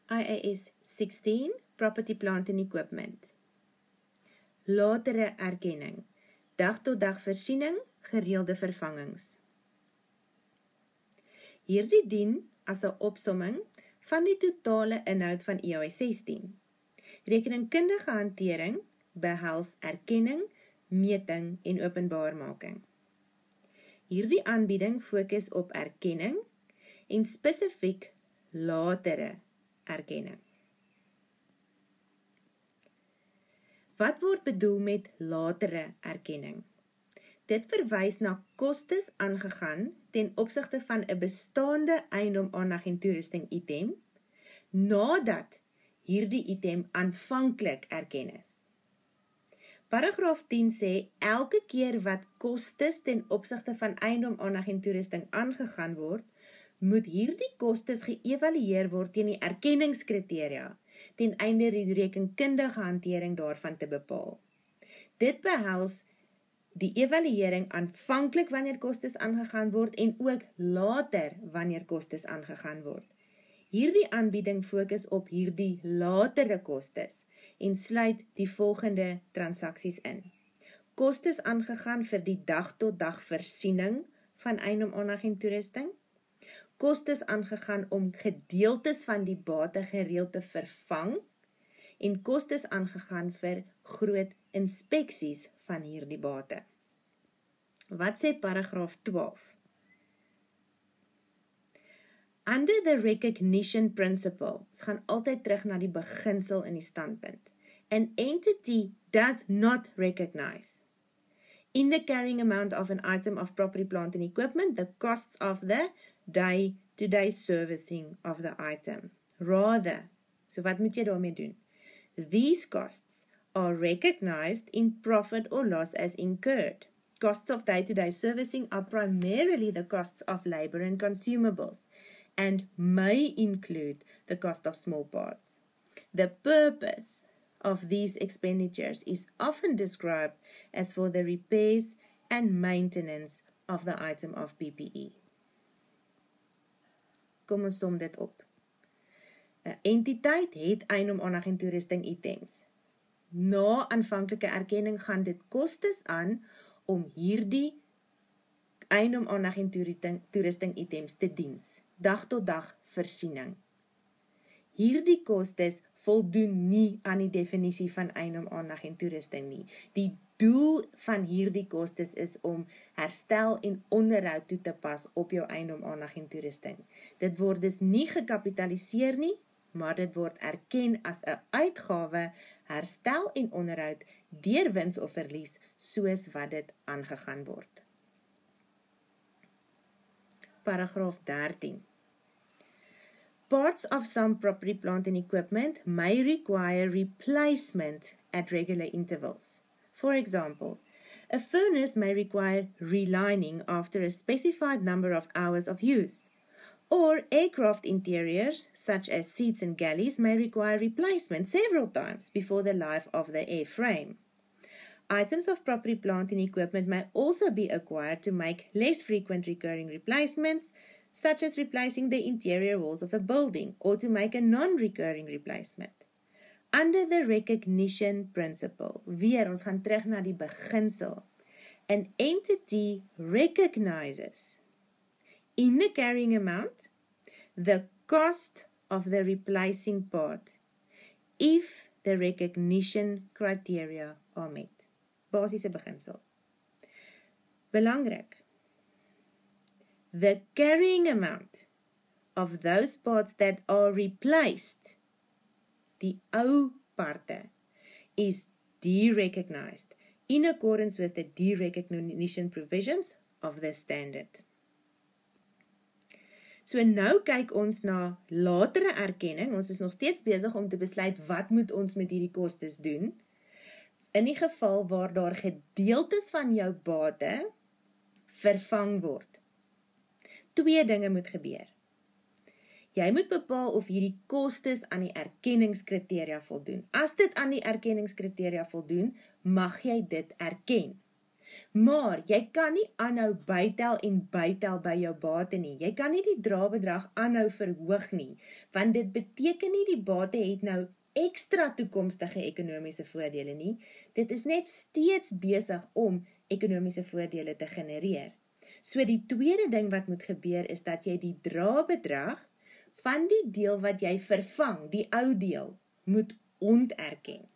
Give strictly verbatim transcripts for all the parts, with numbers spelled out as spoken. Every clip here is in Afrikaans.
I A S sixteen, Property, Plant and Equipment. Latere erkenning, dag-tot-dag voorsiening, gereelde vervangings. Hierdie dien as 'n opsomming van die totale inhoud van I A S sixteen. Rekeningkundige hantering behels erkenning, meting en openbaarmaking. Hierdie aanbieding fokus op erkenning en spesifiek latere erkenning. Wat word bedoel met latere erkenning? Dit verwys na kostes aangegaan ten opsigte van 'n bestaande eiendom, aandag en toerusting item, nadat hierdie item aanvanklik erken is. Paragraaf tien sê, elke keer wat kostes ten opsigte van eiendom, aandag en toerusting aangegaan word, moet hierdie kostes geëvalueer word teen die erkenningskriteria, ten einde die rekenkundige hantering daarvan te bepaal. Dit behels die evaluering aanvanklik wanneer kostes aangegaan word en ook later wanneer kostes aangegaan word. Hierdie aanbieding fokus op hierdie latere kostes en sluit die volgende transaksies in. Kostes aangegaan vir die dag-tot-dag voorsiening van eiendom, aandag en toerusting. Kostes aangegaan om gedeeltes van die bate gereeld te vervang en kostes aangegaan vir groot inspeksies van hierdie bate. Wat sê paragraaf twaalf? Under the recognition principle, ons gaan altyd terug na die beginsel in die standpunt. An entity does not recognize in the carrying amount of an item of property, plant and equipment the costs of the day-to-day servicing of the item. Rather, so wat moet jy daarmee doen? These costs are recognized in profit or loss as incurred. Costs of day-to-day servicing are primarily the costs of labor and consumables, and may include the cost of small parts. The purpose of these expenditures is often described as for the repairs and maintenance of the item of P P E. Kom ons som dit op. 'n Entiteit het eiendom, aandag en toerusting items. Na aanvanklike erkenning gaan dit kostes aan om hierdie eiendom, aandag en toerusting items te diens. Dag tot dag voorsiening. Hierdie kostes voldoen nie aan die definisie van eiendom, aandag en toerusting nie. Die doel van hierdie kostes is om herstel en onderhoud toe te pas op jou eiendom, aandag en toerusting. Dit word dus nie gekapitaliseer nie, maar dit word erken as 'n uitgawe, herstel en onderhoud deur wins of verlies soos wat dit aangegaan word. Paragraaf dertien. Parts of some property, plant and equipment may require replacement at regular intervals. For example, a furnace may require relining after a specified number of hours of use, or aircraft interiors, such as seats and galleys, may require replacement several times before the life of the airframe. Items of property, plant and equipment may also be acquired to make less frequent recurring replacements, such as replacing the interior walls of a building, or to make a non-recurring replacement. Under the recognition principle, weer, ons gaan terug na die beginsel, an entity recognizes in the carrying amount the cost of the replacing part if the recognition criteria are met. Basiese beginsel. Belangrik. The carrying amount of those parts that are replaced, die ou parte, is derecognized in accordance with the derecognition provisions of the standard. So nou kyk ons na latere erkenning. Ons is nog steeds besig om te besluit wat moet ons met hierdie kostes doen. In die geval waar daar gedeeltes van jou bate vervang word. Twee dinge moet gebeur. Jy moet bepaal of hierdie kostes aan die erkenningskriteria voldoen. As dit aan die erkenningskriteria voldoen, mag jy dit erken. Maar jy kan nie aanhou bytel en bytel by jou bate nie. Jy kan nie die draagbedrag aanhou verhoog nie, want dit beteken nie die bate het nou ekstra toekomstige ekonomiese voordele nie. Dit is net steeds besig om ekonomiese voordele te genereer. So die tweede ding wat moet gebeur is dat jy die draagbedrag van die deel wat jy vervang, die ou deel, moet onterken.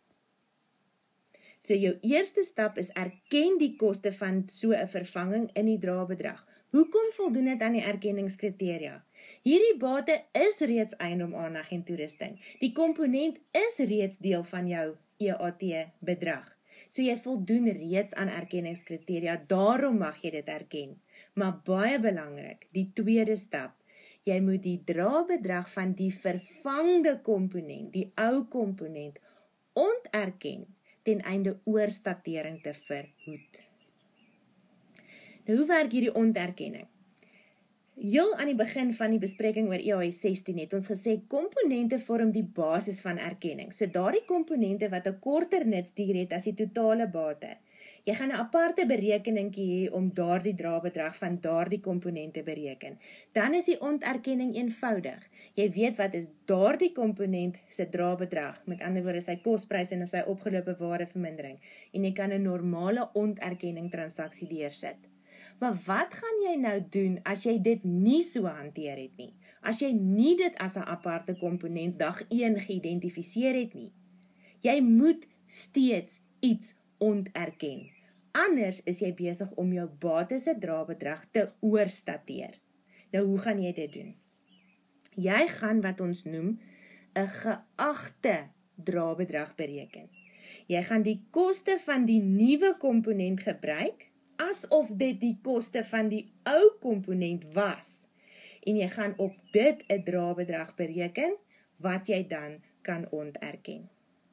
So jou eerste stap is erken die koste van so 'n vervanging in die draagbedrag. Hoekom voldoen dit aan die erkenningskriteria? Hierdie bate is reeds eiendom, aandag en toerusting. Die komponent is reeds deel van jou E A T bedrag. So jy voldoen reeds aan erkenningskriteria, daarom mag jy dit erken. Maar baie belangrik, die tweede stap, jy moet die draagbedrag van die vervangde komponent, die ou komponent, onterken ten einde oorstatering te verhoed. Nou, hoe werk hierdie onterkenning? Heel aan die begin van die bespreking oor E A S sestien het ons gesê, komponente vorm die basis van erkenning. So daardie komponente wat 'n korter nutsduur het as die totale bate. Jy gaan 'n aparte berekeningkie hê om daardie draagbedrag van daardie komponente bereken. Dan is die onterkenning eenvoudig. Jy weet wat is daardie komponent se draagbedrag, met ander woorde sy kosprys en sy opgelope waardevermindering. En jy kan 'n normale onterkenning transaksie deursit. Maar wat gaan jy nou doen as jy dit nie so hanteer het nie? As jy nie dit as 'n aparte komponent dag een geïdentifiseer het nie? Jy moet steeds iets onterken. Anders is jy besig om jou bates se draagbedrag te oorstateer. Nou, hoe gaan jy dit doen? Jy gaan wat ons noem 'n geagte draagbedrag bereken. Jy gaan die koste van die nuwe komponent gebruik, asof dit die koste van die ou komponent was. En jy gaan op dit 'n draagbedrag bereken, wat jy dan kan onterken.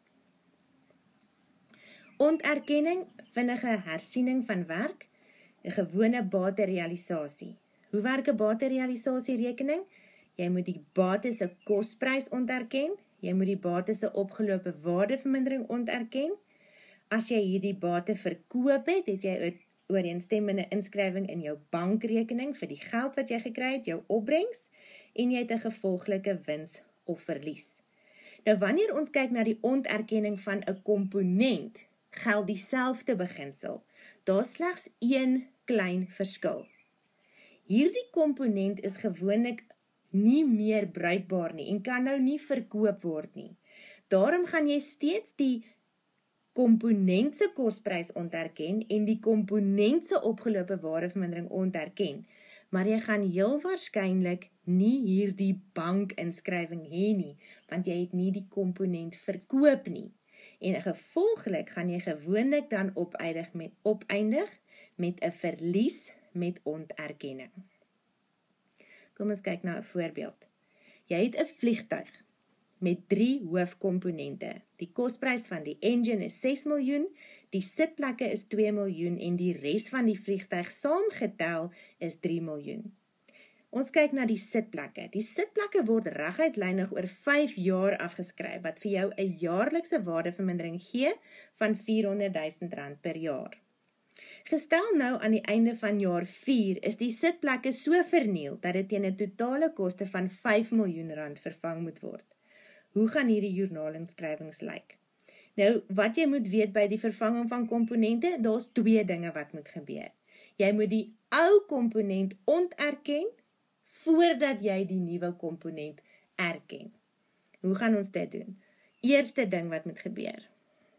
Onterkenning, vinnige hersiening van werk, 'n gewone baterealisasie. Hoe werk 'n baterealisasierekening? Jy moet die bate se kosprys onterken, jy moet die bate se opgelope waardevermindering onterken. As jy hierdie bate verkoop het, het jy 'n ooreenstemmende inskrywing in jou bankrekening vir die geld wat jy gekry het, jou opbrengs, en jy het 'n gevolglike wins of verlies. Nou, wanneer ons kyk na die onterkenning van 'n komponent, geld dieselfde beginsel. Daar is slegs een klein verskil. Hierdie komponent is gewoonlik nie meer bruikbaar nie en kan nou nie verkoop word nie. Daarom gaan jy steeds die komponent se kosprys onterken en die komponent se opgelope waardevermindering onterken, maar jy gaan heel waarskynlik nie hierdie bankinskrywing hê nie, want jy het nie die komponent verkoop nie. En gevolglik gaan jy gewoonlik dan opeindig met, opeindig met 'n verlies met onterkenning. Kom ons kyk na 'n voorbeeld. Jy het 'n vliegtuig met drie hoofkomponente. Die kosprys van die engine is ses miljoen, die sitplekke is twee miljoen en die res van die vliegtuig saamgetel is drie miljoen. Ons kyk na die sitplekke. Die sitplekke word reguitlynig oor vyf jaar afgeskryf, wat vir jou 'n jaarlikse waardevermindering gee van vierhonderdduisend rand per jaar. Gestel nou aan die einde van jaar vier is die sitplekke so verniel dat dit teen 'n totale koste van vyf miljoen rand vervang moet word. Hoe gaan hierdie joernaalinskrywings lyk? Nou, wat jy moet weet by die vervanging van komponente, daar's twee dinge wat moet gebeur. Jy moet die ou komponent onterken voordat jy die nuwe komponent erken. Hoe gaan ons dit doen? Eerste ding wat moet gebeur.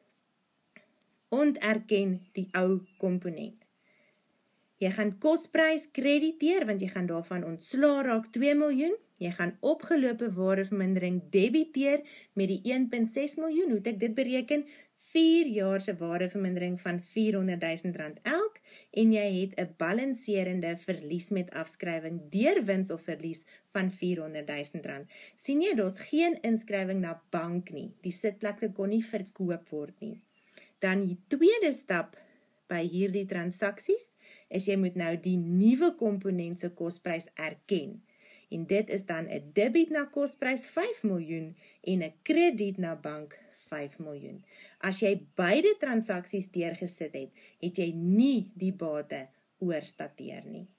Onterken die ou komponent. Jy gaan kosprys krediteer, want jy gaan daarvan ontslaa raak twee miljoen. Jy gaan opgelope waardevermindering debiteer met die een komma ses miljoen. Hoe het ek dit bereken? vier jaar se waardevermindering van vierhonderdduisend rand elk en jy het 'n balanserende verlies met afskrywing deur wins of verlies van vierhonderdduisend rand. Sien jy, daar's geen inskrywing na bank nie. Die sitplekke kon nie verkoop word nie. Dan die tweede stap by hierdie transaksies is jy moet nou die nuwe komponent se kosprys erken. En dit is dan 'n debiet na kosprys vyf miljoen en 'n krediet na bank vyf miljoen. As jy beide transaksies deurgesit het, het jy nie die bate oorstateer nie.